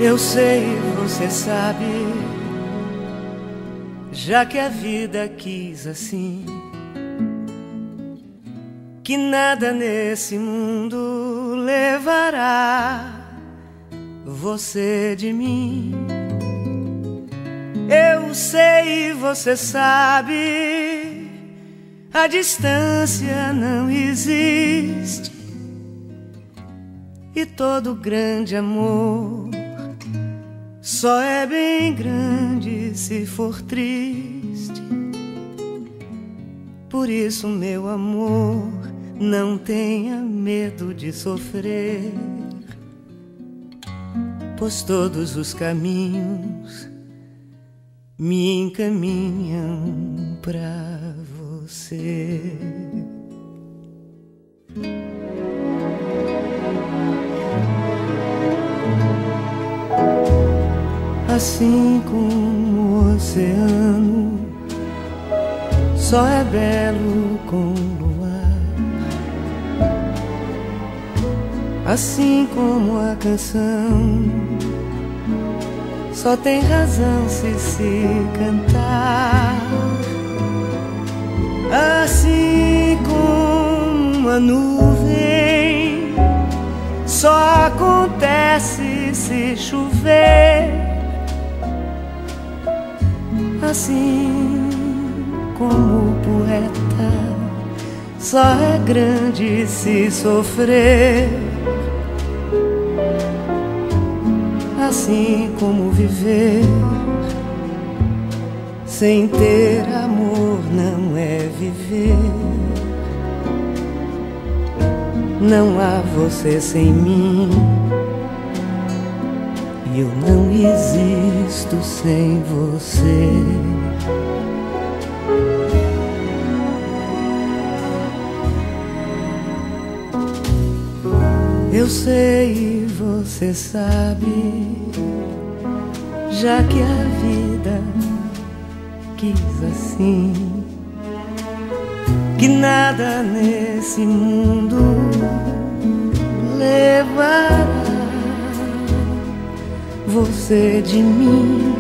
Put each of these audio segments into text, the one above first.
Eu sei, você sabe, já que a vida quis assim, que nada nesse mundo levará você de mim. Eu sei, você sabe, a distância não existe, e todo grande amor só é bem grande se for triste. Por isso, meu amor, não tenha medo de sofrer, pois todos os caminhos me encaminham pra você. Assim como o oceano só é belo com luar, assim como a canção só tem razão se cantar, assim como a nuvem só acontece se chover, assim como o poeta só é grande se sofrer, assim como viver sem ter amor não é viver. Não há você sem mim, e eu não existo sem você. Eu sei, você sabe, já que a vida quis assim, que nada nesse mundo levará você de mim.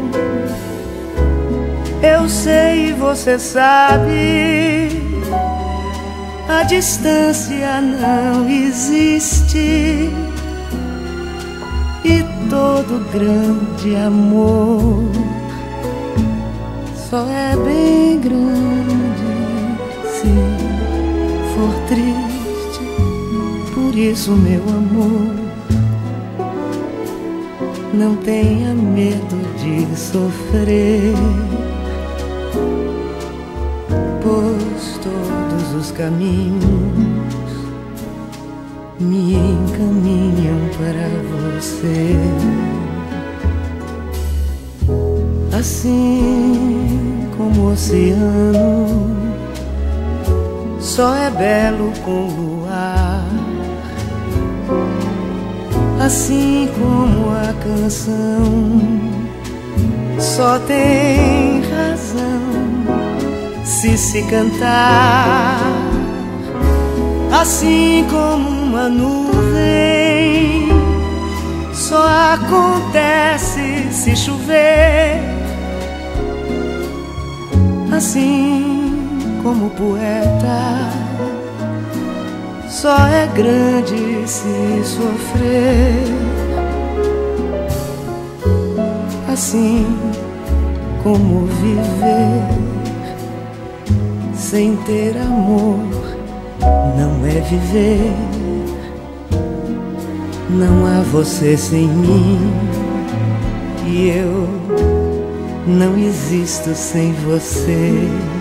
Eu sei, você sabe, a distância não existe, e todo grande amor só é bem grande se for triste. Por isso, meu amor, não tenha medo de sofrer, pois todos os caminhos me encaminham para você. Assim como o oceano só é belo com luar, assim como a canção só tem razão se cantar, assim como uma nuvem só acontece se chover, assim como o poeta só é grande se sofrer, assim como viver sem ter amor não é viver. Não há você sem mim, e eu não existo sem você.